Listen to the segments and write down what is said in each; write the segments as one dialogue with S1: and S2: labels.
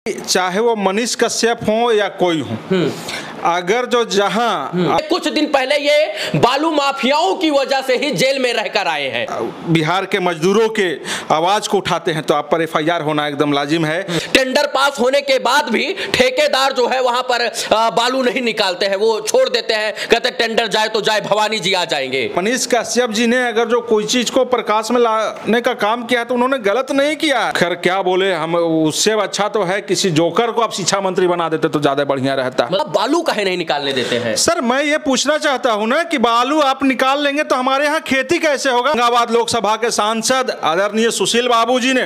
S1: चाहे वो मनीष कश्यप हो या कोई हो, अगर जो जहां
S2: कुछ दिन पहले ये बालू माफियाओं की वजह से ही जेल में रहकर आए हैं,
S1: बिहार के मजदूरों के आवाज को उठाते हैं तो आप पर एफआईआर होना एकदम लाजिम है।
S2: टेंडर पास होने के बाद भी ठेकेदार जो है वहां पर बालू नहीं निकालते हैं, वो छोड़ देते हैं, कहते टेंडर जाए तो जाए, भवानी जी आ जाएंगे।
S1: मनीष कश्यप जी ने अगर जो कोई चीज को प्रकाश में लाने का काम किया तो उन्होंने गलत नहीं किया। खैर क्या बोले, हम उससे अच्छा तो है किसी जोकर को आप शिक्षा मंत्री बना देते तो ज्यादा बढ़िया रहता।
S2: मतलब बालू काहे नहीं निकालने देते हैं?
S1: सर मैं ये पूछना चाहता हूं ना कि बालू आप निकाल लेंगे तो हमारे यहाँ खेती कैसे होगा? औरंगाबाद लोकसभा के सांसद आदरणीय सुशील बाबू जी ने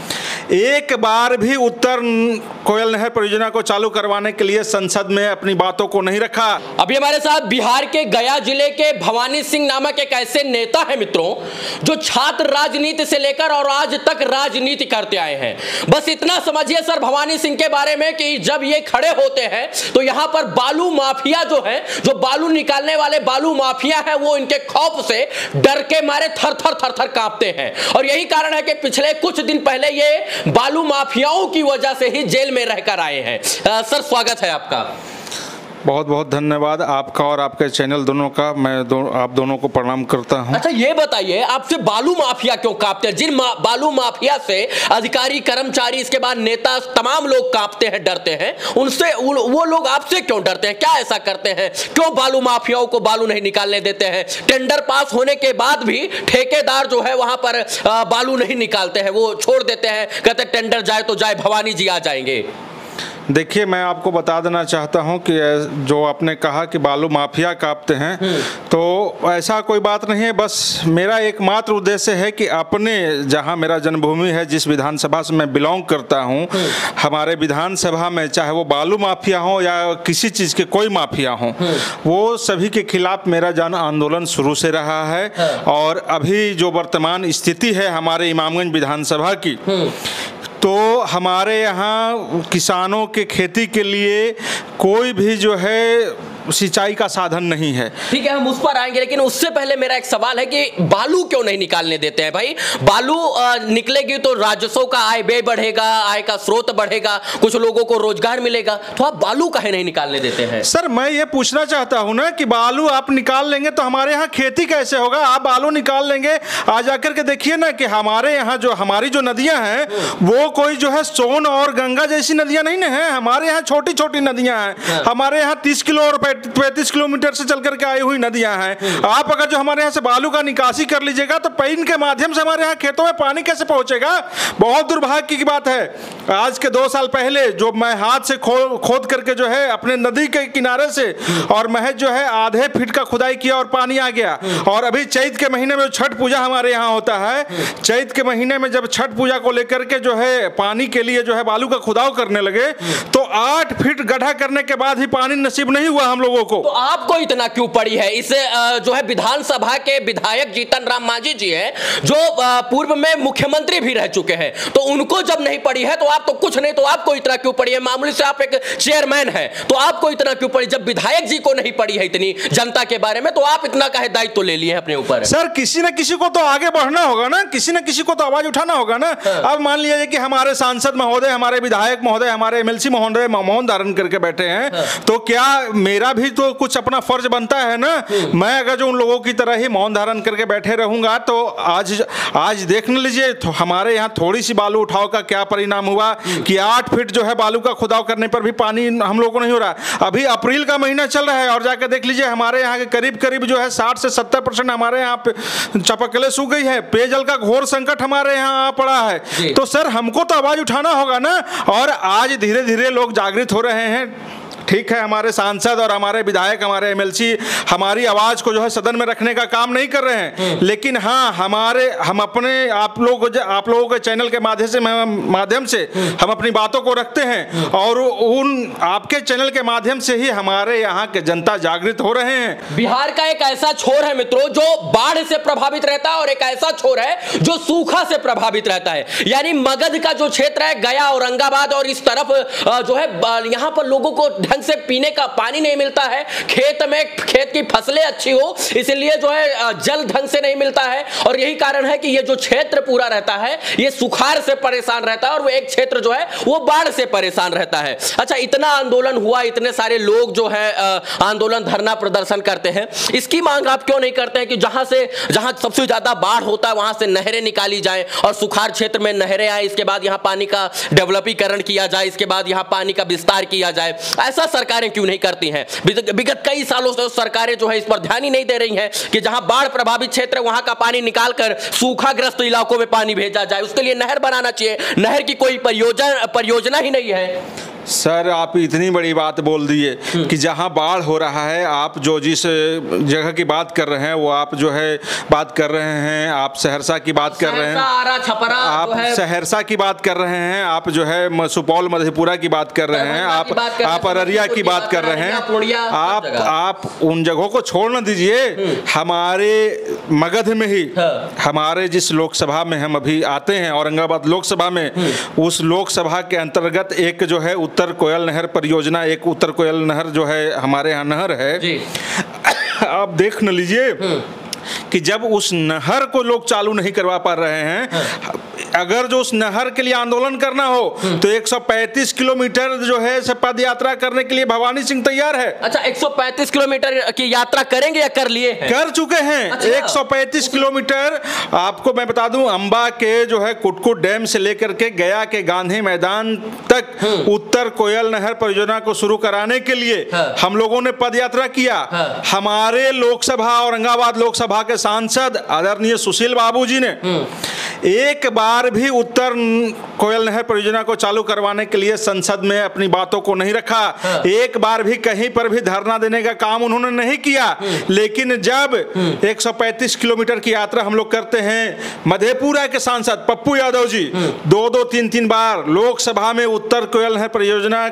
S1: एक बार भी उत्तर कोयल नहर परियोजना को चालू करवाने के लिए संसद में अपनी बातों को नहीं रखा।
S2: अभी हमारे साथ बिहार के गया जिले के भवानी सिंह नामक एक ऐसे नेता है मित्रों, जो छात्र राजनीति से लेकर और आज तक राजनीति करते आए हैं। बस इतना समझिए सर भवानी सिंह के बारे में कि जब ये खड़े होते हैं तो यहां पर बालू माफिया जो है, जो बालू निकालने वाले बालू माफिया है, वो इनके खौफ से डर के मारे थर थर कांपते हैं। और यही कारण है कि पिछले कुछ दिन पहले ये बालू माफियाओं की वजह से ही जेल में रहकर आए हैं। सर स्वागत है आपका।
S1: बहुत बहुत धन्यवाद आपका और आपके चैनल दोनों का। मैं आप दोनों को प्रणाम करता हूं।
S2: अच्छा ये बताइए, आपसे बालू माफिया क्यों कांपते हैं? जिन बालू माफिया से अधिकारी, कर्मचारी, इसके बाद नेता, तमाम लोग कांपते हैं, डरते हैं, उनसे वो लोग आपसे क्यों डरते हैं? क्या ऐसा करते हैं? क्यों बालू माफियाओं को बालू नहीं निकालने देते हैं? टेंडर पास होने के बाद भी ठेकेदार जो है वहां पर बालू नहीं निकालते हैं, वो छोड़ देते हैं, कहते टेंडर जाए तो जाए, भवानी जी आ जाएंगे।
S1: देखिए मैं आपको बता देना चाहता हूं कि जो आपने कहा कि बालू माफिया कांपते हैं, तो ऐसा कोई बात नहीं है। बस मेरा एकमात्र उद्देश्य है कि अपने जहां मेरा जन्मभूमि है, जिस विधानसभा से मैं बिलोंग करता हूं, हमारे विधानसभा में चाहे वो बालू माफिया हो या किसी चीज़ के कोई माफिया हो, वो सभी के खिलाफ मेरा जन आंदोलन शुरू से रहा है। और अभी जो वर्तमान स्थिति है हमारे इमामगंज विधानसभा की, तो हमारे यहाँ किसानों के खेती के लिए कोई भी जो है सिंचाई का साधन नहीं है।
S2: ठीक है, हम उस पर आएंगे, लेकिन उससे पहले मेरा एक सवाल है कि बालू क्यों नहीं निकालने देते हैं भाई? बालू निकलेगी तो राजस्व का आय व्यय बढ़ेगा, आय का स्रोत बढ़ेगा, कुछ लोगों को रोजगार मिलेगा, तो आप बालू काहे नहीं निकालने देते हैं?
S1: सर मैं ये पूछना चाहता हूँ ना कि बालू आप निकाल लेंगे तो हमारे यहाँ खेती कैसे होगा? आप बालू निकाल लेंगे, आ जाकर के देखिए ना कि हमारे यहाँ जो हमारी जो नदियाँ हैं वो कोई जो है सोन और गंगा जैसी नदियाँ नहीं है। हमारे यहाँ छोटी छोटी नदियाँ हैं। हमारे यहाँ 30 किलो और 35 किलोमीटर से चल करके आई हुई नदियां हैं। आप अगर जो हमारे यहाँ से बालू का निकासी कर लीजिएगा तो पाइन के माध्यम से हमारे यहाँ खेतों में पानी कैसे पहुंचेगा? बहुत दुर्भाग्य की बात है। आज के 2 साल पहले जो मैं हाथ से खोद करके जो है अपने नदी के किनारे से और महज जो है आधे फीट का खुदाई किया और पानी आ गया। और अभी चैत के महीने में छठ पूजा हमारे यहाँ होता है, चैत के महीने में जब छठ पूजा को लेकर के जो है पानी के लिए जो है बालू का खुदाव करने लगे तो 8 फीट गड्ढा करने के बाद ही पानी नसीब नहीं हुआ हम लोगों को।
S2: तो आपको इतना क्यों पड़ी है? इस जो है विधानसभा के विधायक जीतन राम मांझी जी हैं, जो पूर्व में मुख्यमंत्री भी रह चुके हैं, तो उनको जब नहीं पड़ी है तो आप तो कुछ नहीं, तो आपको इतना क्यों पड़ी है? मामूली से आप एक चेयरमैन है तो आपको इतना क्यों पड़ी? जब विधायक जी को नहीं पड़ी है इतनी जनता के बारे में, तो आप इतना काहे दायित्व तो ले लिए अपने ऊपर?
S1: सर किसी न किसी को तो आगे बढ़ना होगा ना, किसी न किसी को तो आवाज उठाना होगा ना। अब मान लीजिए कि हमारे सांसद महोदय, हमारे विधायक महोदय, हमारे एमएलसी महोदय मौन धारण करके बैठे हैं, तो क्या मेरा भी तो कुछ अपना फर्ज बनता है ना? मैं अगर जो उन लोगों की तरह ही मौन धारण करके बैठे रहूंगा तो आज देख लीजिए तो हमारे यहाँ थोड़ी सी बालू उठाव का क्या परिणाम हुआ कि 8 फीट जो है बालू का खुदाव करने पर भी पानी हम लोगों को नहीं हो रहा। अभी अप्रैल का महीना चल रहा है और जाकर देख लीजिए हमारे यहाँ के करीब जो है 60 से 70% हमारे यहाँ पे चापाकलें सूख गई है। पेयजल का घोर संकट हमारे यहाँ आ पड़ा है। तो सर हमको तो आवाज उठाना होगा ना। और आज धीरे धीरे लोग जागृत हो रहे हैं। ठीक है, हमारे सांसद और हमारे विधायक, हमारे एमएलसी हमारी आवाज को जो है सदन में रखने का काम नहीं कर रहे हैं, लेकिन हाँ हम अपने आप लोगों के चैनल के माध्यम से हम अपनी बातों को रखते हैं और उन आपके चैनल के माध्यम से ही हमारे यहाँ के जनता जागृत हो रहे हैं।
S2: बिहार का एक ऐसा छोर है मित्रों जो बाढ़ से प्रभावित रहता है और एक ऐसा छोर है जो सूखा से प्रभावित रहता है। यानी मगध का जो क्षेत्र है, गया, औरंगाबाद और इस तरफ जो है यहाँ पर लोगों को ढंग ढंग से पीने का पानी नहीं मिलता है, खेत की फसलें अच्छी हो इसलिए जो है जल ढंग से नहीं मिलता है, और यही कारण है कि ये जो क्षेत्र पूरा रहता है ये सुखाड़ से परेशान रहता है और वो एक क्षेत्र जो है वो बाढ़ से परेशान रहता है। अच्छा, इतना आंदोलन हुआ, इतने सारे लोग जो है आंदोलन धरना प्रदर्शन करते हैं, इसकी मांग आप क्यों नहीं करते हैं कि जहां सबसे ज्यादा बाढ़ होता है वहां से नहरें निकाली जाए और सुखाड़ क्षेत्र में नहरें आए, इसके बाद यहां पानी का डेवलपीकरण किया जाए, इसके बाद यहां पानी का विस्तार किया जाए? ऐसा सरकारें क्यों नहीं करती हैं? विगत कई सालों से सरकारें जो है इस पर ध्यान ही नहीं दे रही हैं कि जहां बाढ़ प्रभावित क्षेत्र वहां का पानी निकालकर सूखाग्रस्त इलाकों में पानी भेजा जाए, उसके लिए नहर बनाना चाहिए। नहर की कोई परियोजना ही नहीं है।
S1: सर, आप इतनी बड़ी बात बोल दिए कि जहां बाढ़ हो रहा है, आप जो जिस जगह की बात कर रहे हैं वो आप जो है बात कर रहे हैं, आप सहरसा की बात कर रहे हैं, आप सहरसा की बात कर रहे हैं, आप जो है सुपौल मधेपुरा की बात कर रहे हैं, आप अररिया की बात कर रहे हैं, आप उन जगहों को छोड़ न दीजिए। हमारे मगध में ही, हमारे जिस लोकसभा में हम अभी आते हैं, औरंगाबाद लोकसभा में, उस लोकसभा के अंतर्गत एक जो है उत्तर कोयल नहर परियोजना, एक उत्तर कोयल नहर जो है हमारे यहाँ नहर है जी। आप देख न लीजिए कि जब उस नहर को लोग चालू नहीं करवा पा रहे हैं, अगर जो उस नहर के लिए आंदोलन करना हो तो 135 किलोमीटर जो है पद यात्रा करने के लिए भवानी सिंह तैयार है।
S2: अच्छा, 135 किलोमीटर की यात्रा करेंगे या कर लिए हैं?
S1: कर चुके हैं। अच्छा। 135 किलोमीटर आपको मैं बता दूं, अंबा के जो है कुटकुट डैम से लेकर के गया के गांधी मैदान तक उत्तर कोयल नहर परियोजना को शुरू कराने के लिए हम लोगों ने पद यात्रा किया। हमारे लोकसभा, औरंगाबाद लोकसभा के सांसद आदरणीय सुशील बाबू जी ने एक बार भी उत्तर कोयल नहर परियोजना को चालू करवाने के लिए संसद में अपनी बातों को नहीं रखा। एक बार भी कहीं पर भी धरना देने का काम उन्होंने नहीं किया। लेकिन जब 135 किलोमीटर की यात्रा हम लोग करते हैं, मधेपुरा के सांसद पप्पू यादव जी 2-2, 3-3 बार लोकसभा में उत्तर कोयल नहर परियोजना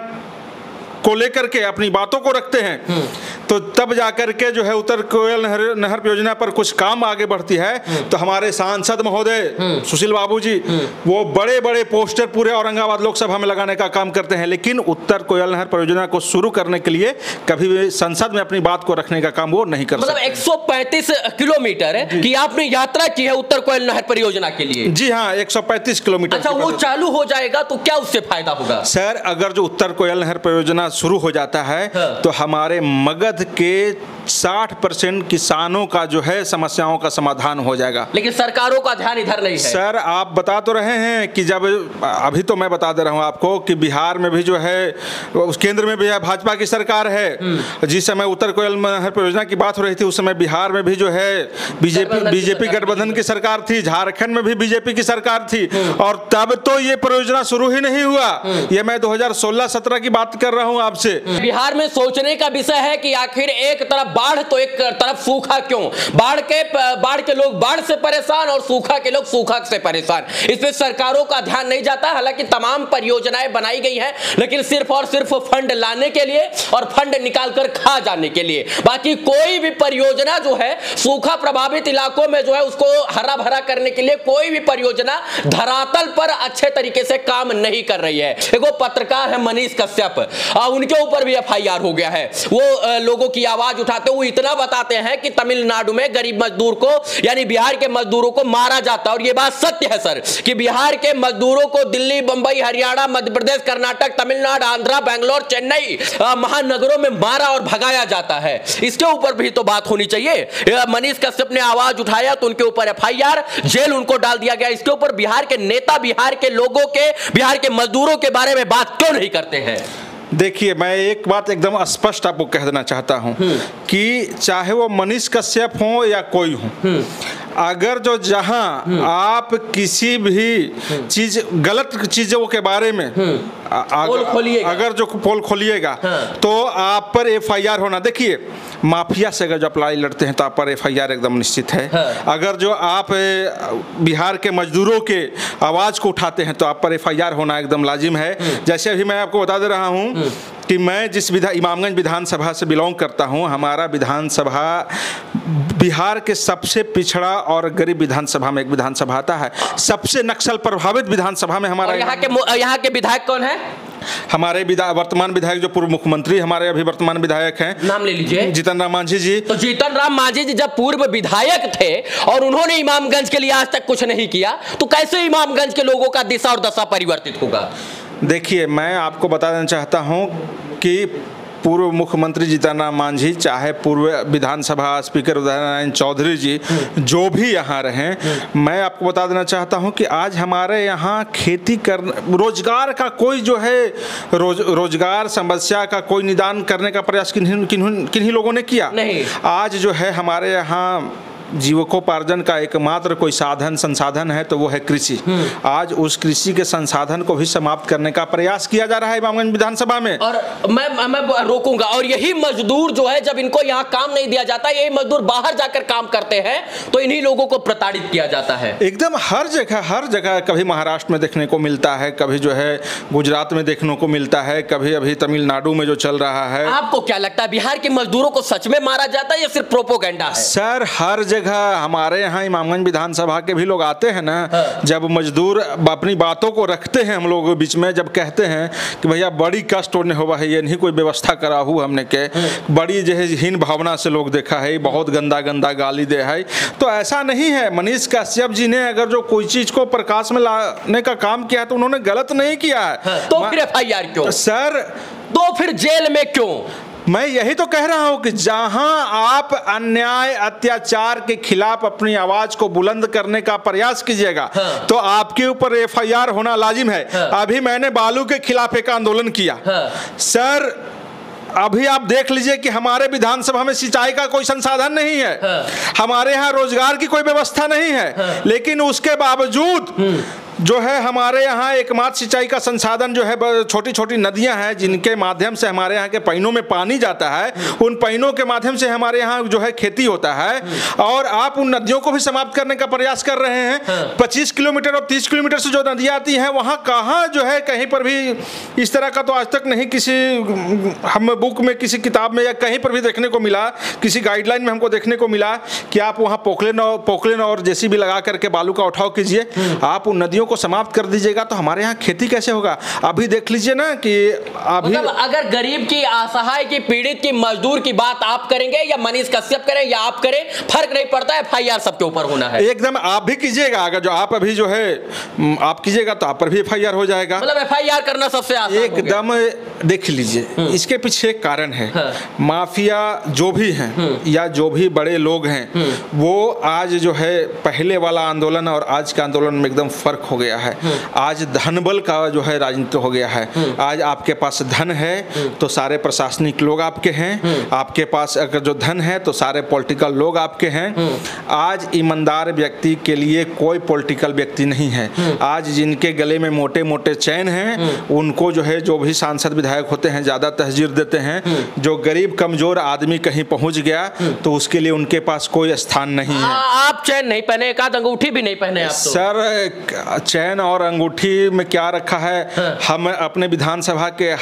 S1: को लेकर के अपनी बातों को रखते हैं, तो तब जाकर के जो है उत्तर कोयल नहर परियोजना पर कुछ काम आगे बढ़ती है। तो हमारे सांसद महोदय सुशील बाबू जी वो बड़े बड़े पोस्टर पूरे औरंगाबाद लोकसभा में लगाने का काम करते हैं, लेकिन उत्तर कोयल नहर परियोजना को शुरू करने के लिए कभी भी संसद में अपनी बात को रखने का काम वो नहीं कर सकते।
S2: 135 किलोमीटर की आपने यात्रा की है उत्तर कोयल नहर परियोजना के लिए?
S1: जी हाँ, 135 किलोमीटर।
S2: अच्छा, वो चालू हो जाएगा तो क्या उससे फायदा होगा?
S1: सर, अगर जो उत्तर कोयल नहर परियोजना शुरू हो जाता है तो हमारे मगध के 60% किसानों का जो है समस्याओं का समाधान हो जाएगा।
S2: लेकिन सरकारों का ध्यान इधर नहीं है।
S1: सर, आप बता तो रहे हैं कि जब अभी तो मैं बता दे रहा हूं आपको कि बिहार में भी जो है उस केंद्र में भी है भाजपा की सरकार है। जिस समय उत्तर कोयल नहर परियोजना की बात हो रही थी उस समय बिहार में भी जो है बीजेपी गठबंधन की सरकार थी, झारखंड में भी बीजेपी की सरकार थी, और तब तो ये परियोजना शुरू ही नहीं हुआ। ये मैं 2016-17 की बात कर रहा हूं आपसे।
S2: बिहार में सोचने का विषय है कि आखिर एक तरफ बाढ़ तो एक तरफ सूखा क्यों? बाढ़ के लोग बाढ़ से परेशान और सूखा के लोग सूखा से परेशान। इसमें सरकारों का ध्यान नहीं जाता। हालांकि तमाम परियोजनाएं बनाई गई हैं, लेकिन सिर्फ और सिर्फ फंड लाने के लिए और फंड निकालकर खा जाने के लिए। बाकी कोई भी परियोजना जो है सूखा प्रभावित इलाकों में जो है उसको हरा भरा करने के लिए कोई भी परियोजना धरातल पर अच्छे तरीके से काम नहीं कर रही है। एगो पत्रकार है मनीष कश्यप, उनके ऊपर भी FIR हो गया है। वो लोगों की आवाज उठाते हुए इतना बताते हैं कि तमिलनाडु में गरीब मजदूर को यानी बिहार के मजदूरों को मारा जाता है। और ये बात सत्य है सर कि बिहार के मजदूरों को दिल्ली, बंबई, हरियाणा, मध्य प्रदेश, कर्नाटक, तमिलनाडु, आंध्रा, बेंगलोर, चेन्नई महानगरों में मारा और भगाया जाता है। इसके ऊपर भी तो बात होनी चाहिए। मनीष कश्यप ने आवाज उठाया तो उनके ऊपर FIR, जेल उनको डाल दिया गया। इसके ऊपर बिहार के नेता, बिहार के लोगों के, बिहार के मजदूरों के बारे में बात क्यों नहीं करते हैं?
S1: देखिए, मैं एक बात एकदम स्पष्ट आपको कह देना चाहता हूं कि चाहे वो मनीष कश्यप हो या कोई हो, अगर जो जहां आप किसी भी चीज गलत चीजों के बारे में अगर जो पोल खोलिएगा तो आप पर FIR होना। देखिए, माफिया से अगर जो आप लड़ाई लड़ते हैं तो आप पर FIR एकदम निश्चित है। अगर जो आप बिहार के मजदूरों के आवाज को उठाते हैं तो आप पर FIR होना एकदम लाजिम है। जैसे अभी मैं आपको बता दे रहा हूं कि मैं जिस इमामगंज विधानसभा से बिलोंग करता हूं, हमारा विधानसभा बिहार के सबसे पिछड़ा और गरीब विधानसभा में एक विधानसभा आता है। सबसे नक्सल प्रभावित विधानसभा में हमारा
S2: यहाँ के विधायक कौन है?
S1: हमारे वर्तमान विधायक जो पूर्व मुख्यमंत्री हमारे अभी वर्तमान विधायक हैं,
S2: नाम ले लीजिए,
S1: जीतन राम मांझी जी।
S2: तो जीतन राम मांझी जी जब पूर्व विधायक थे और उन्होंने इमामगंज के लिए आज तक कुछ नहीं किया, तो कैसे इमामगंज के लोगों का दिशा और दशा परिवर्तित होगा?
S1: देखिए, मैं आपको बता देना चाहता हूं कि पूर्व मुख्यमंत्री जीतन राम मांझी, चाहे पूर्व विधानसभा स्पीकर उदय नारायण चौधरी जी, जो भी यहाँ रहे, मैं आपको बता देना चाहता हूँ कि आज हमारे यहाँ खेती कर रोजगार का कोई जो है रोजगार समस्या का कोई निदान करने का प्रयास किन्हीं लोगों ने किया
S2: नहीं।
S1: आज जो है हमारे यहाँ जीविकोपार्जन का एकमात्र कोई साधन संसाधन है तो वो है कृषि। आज उस कृषि के संसाधन को भी समाप्त करने का प्रयास किया जा रहा है इमामगंज विधानसभा में।
S2: और मैं रोकूंगा। और यही मजदूर जो है, जब इनको यहाँ काम नहीं दिया जाता, यही मजदूर बाहर जाकर काम करते हैं, तो इन्हीं लोगों को प्रताड़ित किया जाता है।
S1: एकदम हर जगह, कभी महाराष्ट्र में देखने को मिलता है, कभी जो है गुजरात में देखने को मिलता है, कभी अभी तमिलनाडु में जो चल रहा है।
S2: आपको क्या लगता है, बिहार के मजदूरों को सच में मारा जाता है या सिर्फ प्रोपोगेंडा है?
S1: सर, हर हमारे यहाँ इमामगंज विधानसभा के भी लोग आते हैं ना, जब मजदूर अपनी बातों को रखते हैं हम लोगों के बीच में, जब कहते हैं कि भैया बड़ी कष्ट होने हुआ है, ये नहीं कोई व्यवस्था करा हुआ हमने के, बड़ी जो है हीन भावना से लोग देखा है, बहुत गंदा गंदा गाली दे है। तो ऐसा नहीं है। मनीष कश्यप जी ने अगर जो कोई चीज को प्रकाश में लाने का काम किया है तो उन्होंने गलत नहीं किया है।
S2: तो फिर FIR क्यों
S1: सर?
S2: तो फिर जेल में क्यों?
S1: मैं यही तो कह रहा हूं कि जहां आप अन्याय अत्याचार के खिलाफ अपनी आवाज को बुलंद करने का प्रयास कीजिएगा, तो आपके ऊपर FIR होना लाजिम है। अभी मैंने बालू के खिलाफ एक आंदोलन किया। सर, अभी आप देख लीजिए कि हमारे विधानसभा में सिंचाई का कोई संसाधन नहीं है, हमारे यहाँ रोजगार की कोई व्यवस्था नहीं है, लेकिन उसके बावजूद जो है हमारे यहाँ एकमात्र सिंचाई का संसाधन जो है छोटी छोटी नदियां हैं, जिनके माध्यम से हमारे यहाँ के पैनों में पानी जाता है। उन पैनों के माध्यम से हमारे यहाँ जो है खेती होता है, और आप उन नदियों को भी समाप्त करने का प्रयास कर रहे हैं। 25 किलोमीटर और 30 किलोमीटर से जो नदियाँ आती हैं, वहाँ कहाँ जो है कहीं पर भी इस तरह का तो आज तक नहीं किसी हम बुक में, किसी किताब में या कहीं पर भी देखने को मिला, किसी गाइडलाइन में हमको देखने को मिला कि आप वहाँ पोकलेन और JCB लगा करके बालू का उठाव कीजिए, आप उन नदियों को समाप्त कर दीजिएगा, तो हमारे यहाँ खेती कैसे होगा? अभी देख लीजिए ना कि अभी
S2: मतलब अगर गरीब की, असहाय की, पीड़ित की, मजदूर की बात आप करेंगे या मनीष कश्यप करें या आप करें, फर्क नहीं पड़ता है, FIR सबके ऊपर होना है।
S1: एकदम आप भी कीजिएगा, अगर जो आप अभी जो है आप कीजिएगा तो आप पर भी FIR हो जाएगा।
S2: मतलब FIR करना सबसे आसान
S1: एकदम। देख लीजिए, इसके पीछे एक कारण है। माफिया जो भी हैं या जो भी बड़े लोग हैं, वो आज जो है पहले वाला आंदोलन और आज का आंदोलन में एकदम फर्क हो गया है। आज धन बल का जो है राजनीति हो गया है। आज आपके पास धन है तो सारे प्रशासनिक लोग आपके हैं, आपके पास अगर जो धन है तो सारे पॉलिटिकल लोग आपके हैं। आज ईमानदार व्यक्ति के लिए कोई पॉलिटिकल व्यक्ति नहीं है। आज जिनके गले में मोटे मोटे चैन हैं, उनको जो है जो भी सांसद विधायक होते हैं ज़्यादा तहजीर देते हैं। जो गरीब कमजोर आदमी कहीं पहुंच गया तो उसके लिए उनके पास कोई स्थान नहीं है।
S2: आप चैन नहीं पहने, एक आध अंगूठी भी नहीं पहने आप तो।
S1: सर, चैन और अंगूठी में क्या रखा है? हम अपने विधानसभा के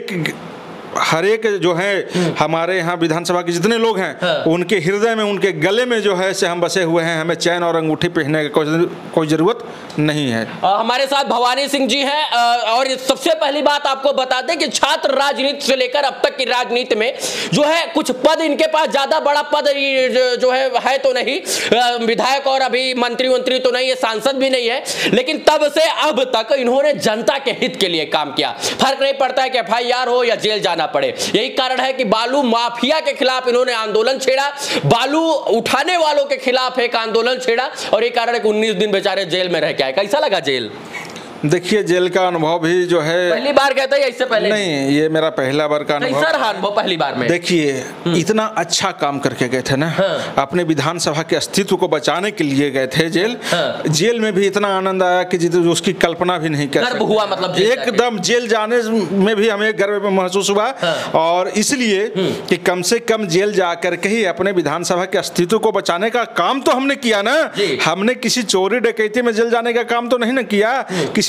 S1: हर एक जो है हमारे यहाँ विधानसभा के जितने लोग हैं, उनके हृदय में, उनके गले में जो है से हम बसे हुए हैं। हमें चैन और अंगूठी पहनने की कोई जरूरत नहीं है।
S2: हमारे साथ भवानी सिंह जी हैं। और सबसे पहली बात आपको बता दें कि छात्र राजनीति से लेकर अब तक की राजनीति में जो है कुछ पद इनके पास, ज्यादा बड़ा पद जो है तो नहीं, विधायक और अभी मंत्री तो नहीं है, सांसद भी नहीं है, लेकिन तब से अब तक इन्होंने जनता के हित के लिए काम किया। फर्क नहीं पड़ता है कि FIR हो या जेल जाना पड़े। यही कारण है कि बालू माफिया के खिलाफ इन्होंने आंदोलन छेड़ा, बालू उठाने वालों के खिलाफ एक आंदोलन छेड़ा, और ये कारण है कि 19 दिन बेचारे जेल में रह के आए। कैसा लगा जेल?
S1: देखिए, जेल का अनुभव भी जो है
S2: पहली बार कहते हैं, इससे पहले
S1: नहीं, ये मेरा पहला बार का अनुभव।
S2: सर, अनुभव पहली बार में।
S1: देखिए, इतना अच्छा काम करके गए थे ना, अपने विधानसभा के अस्तित्व को बचाने के लिए गए थे जेल। जेल में भी इतना आनंद आया कि उसकी कल्पना भी नहीं कर सकते।
S2: हुआ मतलब
S1: एकदम जेल जाने में भी हमें गर्व महसूस हुआ। और इसलिए कि कम से कम जेल जाकर के ही अपने विधानसभा के अस्तित्व को बचाने का काम तो हमने किया ना। हमने किसी चोरी डकैती में जेल जाने का काम तो नहीं ना किया, किसी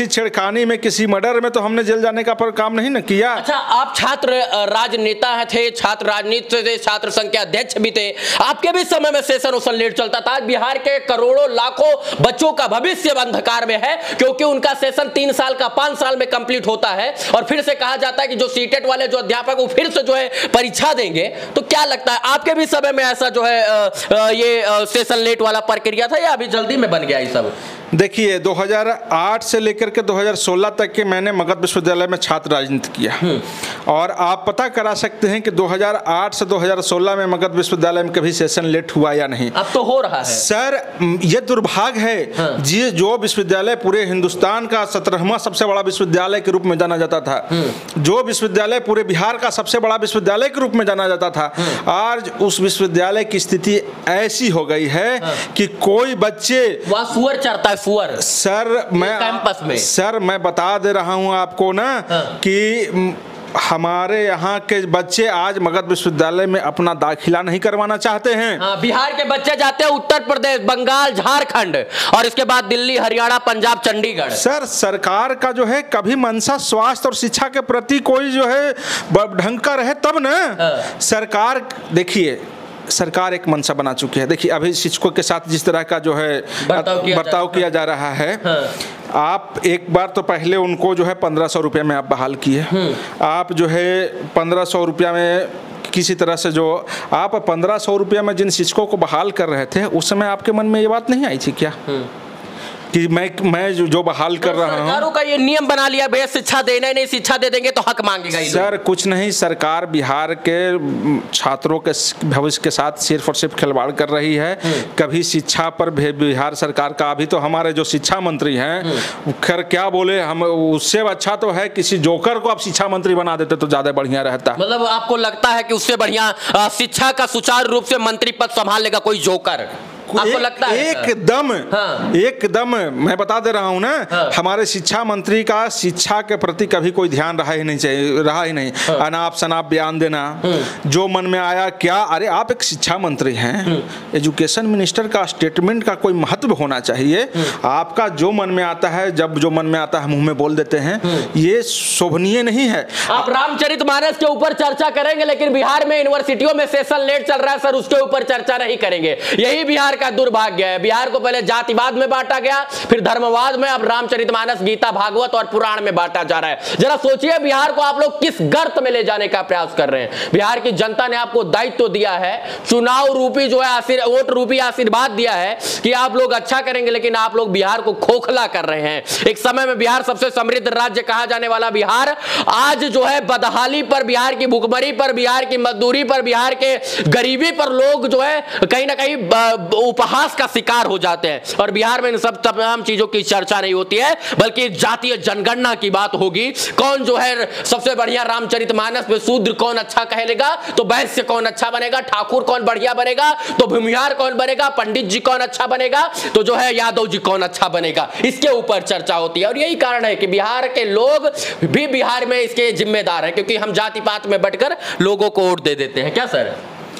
S1: किसी छेड़खानी में, किसी मर्डर में तो हमने जेल जाने का पर काम नहीं न किया।
S2: अच्छा, आप छात्र राजनेता थे, छात्र राजनीति थे, छात्र संघ के अध्यक्ष भी थे, आपके भी समय में सेशन ओशन लेट चलता था। आज बिहार के करोड़ों लाखों बच्चों का भविष्य अंधकार में है, क्योंकि उनका सेशन 3 साल का 5 साल में कंप्लीट होता है और फिर से कहा जाता है कि जो सीटेट वाले जो अध्यापक वो फिर से जो है परीक्षा देंगे। तो क्या लगता है आपके भी समय में ऐसा जो है ये सेशन लेट वाला प्रक्रिया था या अभी जल्दी में बन गया ये सब?
S1: देखिए 2008 से लेकर के 2016 तक के मैंने मगध विश्वविद्यालय में छात्र राजनीति किया और आप पता करा सकते हैं कि 2008 से 2016 में मगध विश्वविद्यालय में कभी सेशन लेट हुआ या नहीं।
S2: अब तो हो रहा है
S1: सर, ये दुर्भाग्य है। जो विश्वविद्यालय पूरे हिंदुस्तान का 17वां सबसे बड़ा विश्वविद्यालय के रूप में जाना जाता था, जो विश्वविद्यालय पूरे बिहार का सबसे बड़ा विश्वविद्यालय के रूप में जाना जाता था, आज उस विश्वविद्यालय की स्थिति ऐसी हो गई है कि कोई बच्चे
S2: वहाँ सुअर चरता है।
S1: सर
S2: कैंपस में
S1: सर मैं बता दे रहा हूं आपको ना कि हमारे यहाँ के बच्चे आज मगध विश्वविद्यालय में अपना दाखिला नहीं करवाना चाहते हैं।
S2: बिहार के बच्चे जाते हैं उत्तर प्रदेश, बंगाल, झारखंड और इसके बाद दिल्ली, हरियाणा, पंजाब, चंडीगढ़।
S1: सर, सरकार का जो है कभी मंशा स्वास्थ्य और शिक्षा के प्रति कोई जो है ढंग का रहे तब ना। सरकार देखिए, सरकार एक मंशा बना चुकी है। देखिए अभी शिक्षकों के साथ जिस तरह का जो है बर्ताव किया जा रहा है, आप एक बार तो पहले उनको जो है 1500 रुपये में आप बहाल किए। आप जो है 1500 रुपया में किसी तरह से जो आप 1500 रुपये में जिन शिक्षकों को बहाल कर रहे थे, उस समय आपके मन में ये बात नहीं आई थी क्या कि मैं जो बहाल कर रहा हूँ?
S2: सरकारों का ये नियम बना लिया, भैया शिक्षा देना ही नहीं, शिक्षा दे देंगे तो हक मांगेगा।
S1: सर कुछ नहीं, सरकार बिहार के छात्रों के भविष्य के साथ सिर्फ और सिर्फ खिलवाड़ कर रही है। कभी शिक्षा पर बिहार सरकार का, अभी तो हमारे जो शिक्षा मंत्री हैं, खैर क्या बोले, हम उससे अच्छा तो है किसी जोकर को आप शिक्षा मंत्री बना देते तो ज्यादा बढ़िया रहता।
S2: मतलब आपको लगता है कि उससे बढ़िया शिक्षा का सुचारू रूप से मंत्री पद संभाल लेगा कोई जोकर? आपको लगता है? एकदम मैं बता दे रहा हूँ ना, हमारे शिक्षा मंत्री का शिक्षा के प्रति कभी कोई ध्यान रहा ही नहीं। अनाप शनाप बयान देना, जो मन में आया क्या। अरे आप एक शिक्षा मंत्री हैं, एजुकेशन मिनिस्टर का स्टेटमेंट का कोई महत्व होना चाहिए। आपका जो मन में आता है, जब जो मन में आता है मुंह में बोल देते हैं, ये शोभनीय नहीं है। आप रामचरितमानस के ऊपर चर्चा करेंगे, लेकिन बिहार में यूनिवर्सिटियों में सेशन लेट चल रहा है सर, उसके ऊपर चर्चा नहीं करेंगे। यही बिहार का दुर्भाग्य है। बिहार को पहले जातिवाद में बांटा गया, फिर धर्मवाद में, अब रामचरितमानस, गीता, भागवत और पुराण में बांटा जा रहा है। जरा सोचिए बिहार को आप लोग किस गर्त में ले जाने का प्रयास कर रहे हैं। बिहार की जनता ने आपको दायित्व तो दिया है, चुनाव रूपी जो है वोट रूपी आशीर्वाद दिया है कि आप लोग अच्छा करेंगे, लेकिन आप लोग बिहार को खोखला कर रहे हैं। एक समय में बिहार सबसे समृद्ध राज्य कहा जाने वाला बिहार आज जो है बदहाली पर, बिहार की भुखमरी पर, बिहार की मजदूरी पर, बिहार के गरीबी पर लोग जो है कहीं ना कहीं उपहास का शिकार हो जाते हैं। और बिहार में इन सब तमाम चीजों की चर्चा नहीं होती है, बल्कि जातीय जनगणना की बात होगी। कौन जो है सबसे बढ़िया रामचरितमानस में शूद्र कौन अच्छा कहेगा, तो वैश्य कौन अच्छा बनेगा, ठाकुर कौन बढ़िया बनेगा, तो भूमिहार कौन बनेगा, पंडित जी कौन अच्छा बनेगा, तो जो है यादव जी कौन अच्छा बनेगा, इसके ऊपर चर्चा होती है। और यही कारण है कि बिहार के लोग भी बिहार में इसके जिम्मेदार हैं, क्योंकि हम जाति पात में बटकर लोगों को वोट दे देते हैं। क्या सर?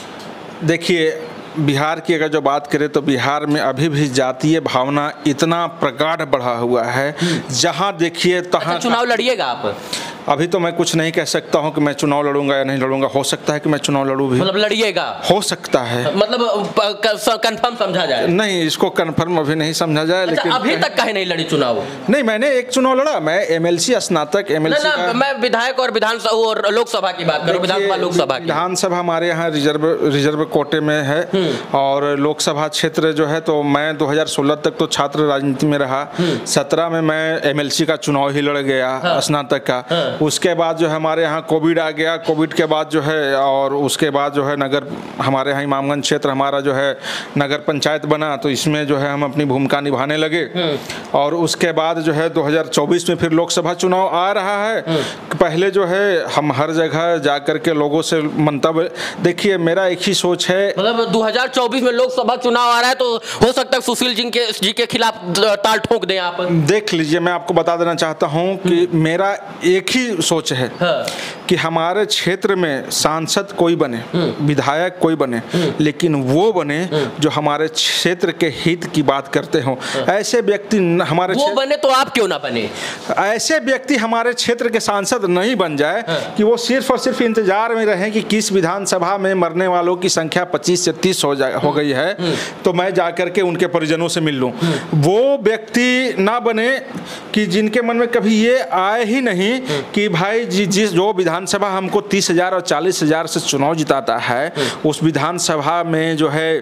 S1: देखिए बिहार की अगर जो बात करें तो बिहार में अभी भी जातीय भावना इतना प्रगाढ़ बढ़ा हुआ है, जहां देखिए तहां।
S2: चुनाव लड़िएगा आप?
S1: अभी तो मैं कुछ नहीं कह सकता हूं कि मैं चुनाव लड़ूंगा या नहीं लड़ूंगा। हो सकता है कि मैं चुनाव लड़ूं भी।
S2: मतलब लड़िएगा? हो
S1: सकता है,
S2: मतलब कंफर्म समझा जाए?
S1: नहीं, इसको कंफर्म अभी नहीं समझा जाए।
S2: अच्छा, लेकिन अभी तक काहे नहीं लड़ी चुनाव?
S1: नहीं, मैंने एक चुनाव लड़ा, मैं एमएलसी स्नातक एमएलसी का। मैं
S2: विधायक और विधानसभा और लोकसभा की बात करूं। विधानसभा लोकसभा की,
S1: विधानसभा हमारे यहाँ रिजर्व कोटे में है और लोकसभा क्षेत्र जो है, तो मैं 2016 तक तो छात्र राजनीति में रहा। 17 में मैं एमएलसी का चुनाव ही लड़ गया, स्नातक का। उसके बाद जो है हमारे यहाँ कोविड आ गया, कोविड के बाद जो है, और उसके बाद जो है नगर, हमारे यहाँ इमामगंज क्षेत्र हमारा जो है नगर पंचायत बना, तो इसमें जो है हम अपनी भूमिका निभाने लगे। और उसके बाद जो है 2024 में फिर लोकसभा चुनाव आ रहा है। पहले जो है हम हर जगह जाकर के लोगों से मंतव्य, देखिए मेरा एक ही सोच है,
S2: मतलब 2024 में लोकसभा चुनाव आ रहा है, तो हो सकता है सुशील जी के खिलाफ ताल ठोक दें आप।
S1: देख लीजिए, मैं आपको बता देना चाहता हूँ कि मेरा एक ही सोच है कि हमारे क्षेत्र में सांसद कोई बने, विधायक कोई बने, लेकिन वो बने जो हमारे क्षेत्र के हित की बात करते हो। ऐसे व्यक्ति हमारे
S2: वो बने तो आप क्यों ना बने?
S1: ऐसे व्यक्ति हमारे क्षेत्र के सांसद नहीं बन जाए कि वो सिर्फ और सिर्फ इंतजार में रहे कि किस विधानसभा में मरने वालों की संख्या 25 से 30 हो गई है तो मैं जाकर के उनके परिजनों से मिल लूं। वो व्यक्ति ना बने कि जिनके मन में कभी ये आए ही नहीं कि भाई जिस जो विधानसभा हमको 30,000 और 40,000 से चुनाव जिताता है, उस विधानसभा में जो है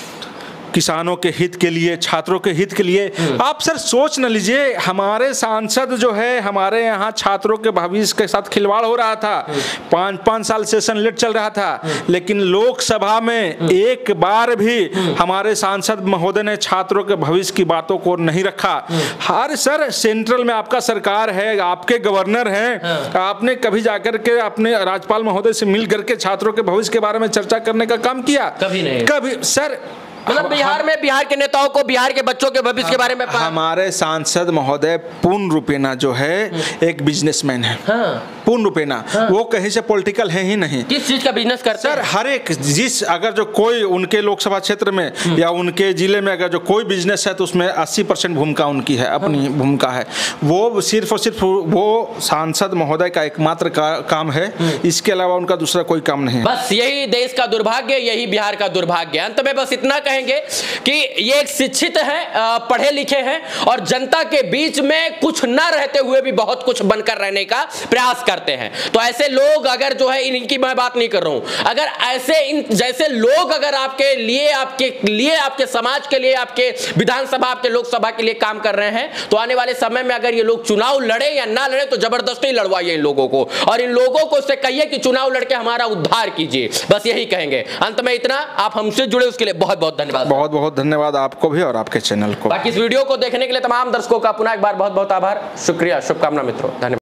S1: किसानों के हित के लिए, छात्रों के हित के लिए, आप सर सोच न लीजिए, हमारे सांसद जो है हमारे यहाँ छात्रों के भविष्य के साथ खिलवाड़ हो रहा था। 5-5 साल सेशन लेट चल रहा था, लेकिन लोकसभा में एक बार भी हमारे सांसद महोदय ने छात्रों के भविष्य की बातों को नहीं रखा। हर सर सेंट्रल में आपका सरकार है, आपके गवर्नर हैं, आपने कभी जाकर के अपने राज्यपाल महोदय से मिल करके छात्रों के भविष्य के बारे में चर्चा करने का काम किया?
S2: कभी नहीं।
S1: कभी सर,
S2: मतलब बिहार में बिहार के नेताओं को बिहार के बच्चों के भविष्य के बारे में
S1: हमारे सांसद महोदय पूर्ण रूपेणा जो है एक बिजनेसमैन है। पूर्ण रूपेणा वो कहीं से पॉलिटिकल है ही नहीं।
S2: किस चीज का बिजनेस करते हैं?
S1: सर हर एक जिस अगर जो कोई उनके लोकसभा क्षेत्र में या उनके जिले में अगर जो कोई बिजनेस है तो उसमें 80% भूमिका उनकी है, अपनी भूमिका है। वो सिर्फ और सिर्फ वो सांसद महोदय का एकमात्र काम है, इसके अलावा उनका दूसरा कोई काम नहीं है।
S2: बस यही देश का दुर्भाग्य, यही बिहार का दुर्भाग्य। अंत में बस इतना कहेंगे कि ये एक शिक्षित हैं, पढ़े लिखे हैं और जनता के बीच में कुछ न रहते हुए भी बहुत कुछ बनकर रहने का प्रयास करते हैं। तो ऐसे लोग अगर जो है, इनकी मैं बात नहीं कर रहा हूं, अगर ऐसे इन जैसे लोग अगर आपके लिए आपके समाज के लिए, आपके विधानसभा, आपके लोकसभा के लिए काम कर रहे हैं, तो आने वाले समय में अगर ये लोग चुनाव लड़े या ना लड़े तो जबरदस्ती लड़वाइए इन लोगों को, और इन लोगों को उससे कहिए कि चुनाव लड़के हमारा उद्धार कीजिए। बस यही कहेंगे। अंत में इतना, आप हमसे जुड़े उसके लिए बहुत बहुत धन्यवाद।
S1: बहुत बहुत धन्यवाद आपको भी और आपके चैनल को।
S2: बाकी इस वीडियो को देखने के लिए तमाम दर्शकों का पुनः एक बार बहुत बहुत आभार, शुक्रिया, शुभकामना मित्रों, धन्यवाद।